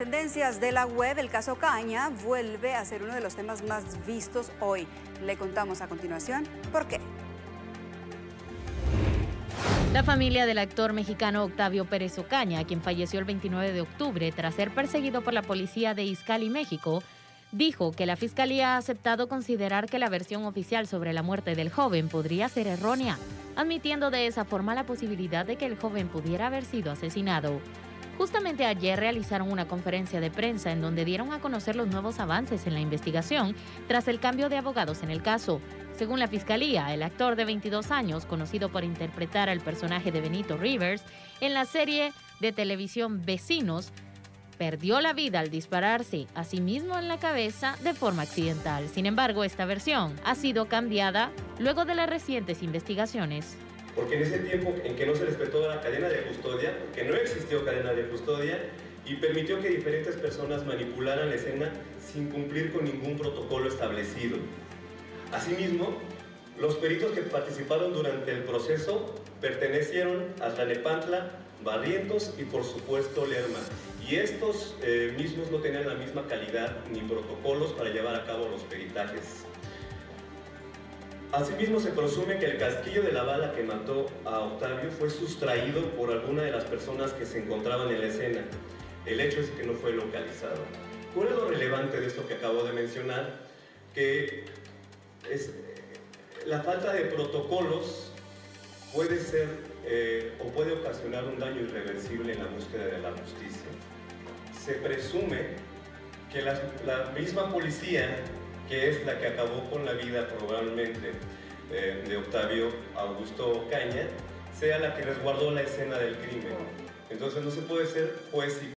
Tendencias de la web, el caso Caña vuelve a ser uno de los temas más vistos hoy. Le contamos a continuación por qué. La familia del actor mexicano Octavio Pérez Ocaña, quien falleció el 29 de octubre tras ser perseguido por la policía de Izcalli, México, dijo que la fiscalía ha aceptado considerar que la versión oficial sobre la muerte del joven podría ser errónea, admitiendo de esa forma la posibilidad de que el joven pudiera haber sido asesinado. Justamente ayer realizaron una conferencia de prensa en donde dieron a conocer los nuevos avances en la investigación tras el cambio de abogados en el caso. Según la fiscalía, el actor de 22 años, conocido por interpretar al personaje de Benito Rivers en la serie de televisión Vecinos, perdió la vida al dispararse a sí mismo en la cabeza de forma accidental. Sin embargo, esta versión ha sido cambiada luego de las recientes investigaciones. Porque en ese tiempo en que no se respetó la cadena de custodia, porque no existió cadena de custodia, y permitió que diferentes personas manipularan la escena sin cumplir con ningún protocolo establecido. Asimismo, los peritos que participaron durante el proceso pertenecieron a Tlalnepantla, Barrientos y por supuesto Lerma. Y estos mismos no tenían la misma calidad ni protocolos para llevar a cabo los peritajes. Asimismo, se presume que el casquillo de la bala que mató a Octavio fue sustraído por alguna de las personas que se encontraban en la escena. El hecho es que no fue localizado. ¿Cuál es lo relevante de esto que acabo de mencionar? Que la falta de protocolos puede ser o puede ocasionar un daño irreversible en la búsqueda de la justicia. Se presume que la misma policía, que es la que acabó con la vida probablemente de Octavio Augusto Ocaña, sea la que resguardó la escena del crimen. Entonces no se puede ser juez y